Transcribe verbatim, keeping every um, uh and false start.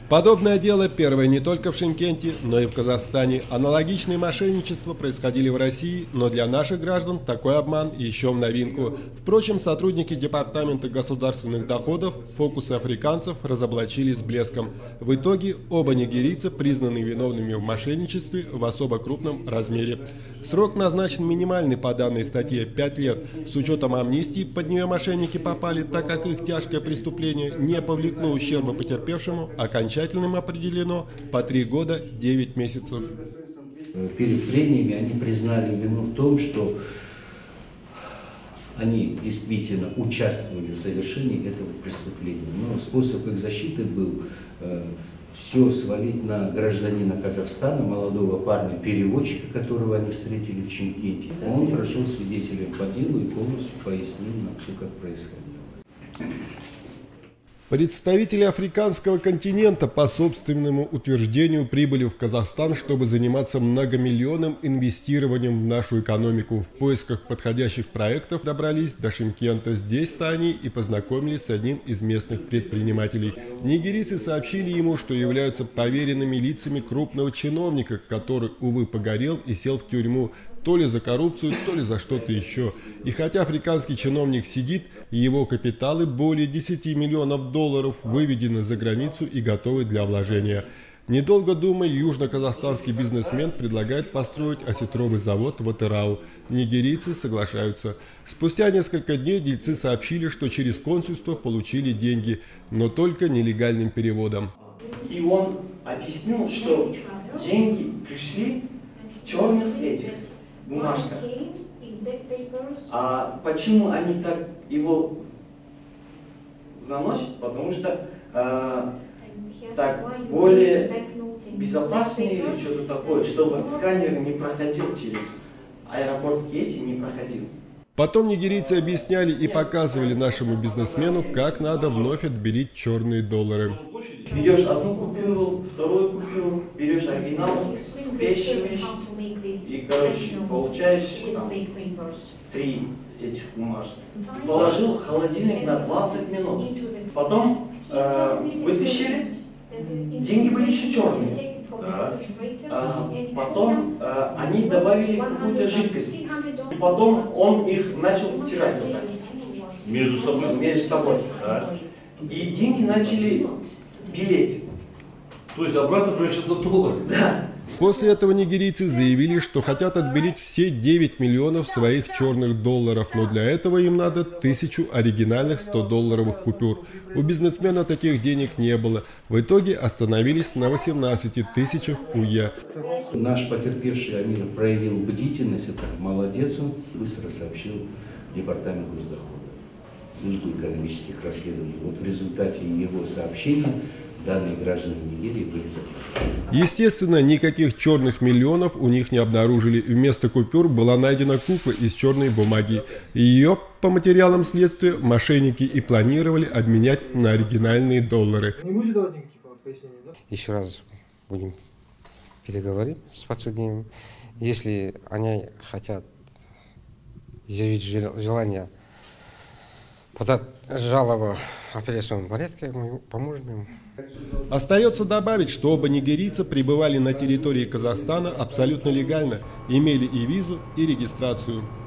Подобное дело первое не только в Шымкенте, но и в Казахстане. Аналогичные мошенничества происходили в России, но для наших граждан такой обман еще в новинку. Впрочем, сотрудники Департамента государственных доходов фокусы африканцев разоблачили с блеском. В итоге оба нигерийца признаны виновными в мошенничестве в особо крупном размере. Срок назначен минимальный по данной статье – пять лет. С учетом амнистии под нее мошенники попали, так как их тяжкое преступление не повлекло ущерба потерпевшему, окончательным определено по три года девять месяцев. Перед прениями они признали вину в том, что они действительно участвовали в совершении этого преступления. Но способ их защиты был э, все свалить на гражданина Казахстана, молодого парня, переводчика, которого они встретили в Шымкенте. Он прошел свидетелем по делу и полностью пояснил нам все, как происходило. Представители африканского континента по собственному утверждению прибыли в Казахстан, чтобы заниматься многомиллионным инвестированием в нашу экономику. В поисках подходящих проектов добрались до Шымкента. Здесь-то они и познакомились с одним из местных предпринимателей. Нигерийцы сообщили ему, что являются поверенными лицами крупного чиновника, который, увы, погорел и сел в тюрьму. То ли за коррупцию, то ли за что-то еще. И хотя африканский чиновник сидит, его капиталы более десяти миллионов долларов выведены за границу и готовы для вложения. Недолго думая, южно-казахстанский бизнесмен предлагает построить осетровый завод в Атырау. Нигерийцы соглашаются. Спустя несколько дней дельцы сообщили, что через консульство получили деньги, но только нелегальным переводом. И он объяснил, что деньги пришли в черных этих бумажках. А почему они так его заносят? Потому что э, так более безопаснее или что-то такое, чтобы сканер не проходил через аэропортские эти, не проходил. Потом нигерийцы объясняли и показывали нашему бизнесмену, как надо вновь отбелить черные доллары. Берешь одну купюру, вторую купюру, берешь оригинал, скрещиваешь и, короче, получаешь там, три этих бумажек. Положил в холодильник на двадцать минут. Потом э, вытащили, деньги были еще черные. Да. А, потом э, они добавили какую-то жидкость. И потом он их начал втирать вот так. Между собой? Между собой. Да. И деньги начали белеть. То есть обратно превращаться в доллар? Да. После этого нигерийцы заявили, что хотят отбелить все девять миллионов своих черных долларов, но для этого им надо тысячу оригинальных сто-долларовых купюр. У бизнесмена таких денег не было. В итоге остановились на восемнадцати тысячах уе. Наш потерпевший Амиров проявил бдительность, это молодец, он быстро сообщил Департамент госдохода, службу экономических расследований. Вот в результате его сообщения данные граждане Нигерии были задержаны. Естественно, никаких черных миллионов у них не обнаружили. Вместо купюр была найдена кукла из черной бумаги. Ее, по материалам следствия, мошенники и планировали обменять на оригинальные доллары. Не будет давать никаких пояснений, да? Еще раз будем переговорить с подсудимыми. Если они хотят изъявить желание подать жалобу в апелляционном порядке, мы поможем им. Остается добавить, что оба нигерийца пребывали на территории Казахстана абсолютно легально, имели и визу, и регистрацию.